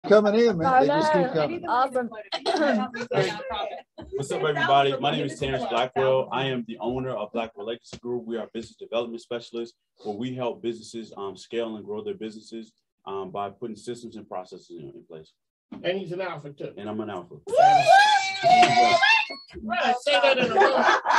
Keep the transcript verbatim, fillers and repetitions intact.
coming in, man. They just keep coming. Awesome. What's up, everybody? My name is Terrence Blackwell. I am the owner of Blackwell Legacy Group. We are business development specialists, where we help businesses um, scale and grow their businesses um, by putting systems and processes in, in place. And he's an alpha too. And I'm an alpha. Right, say that in a row.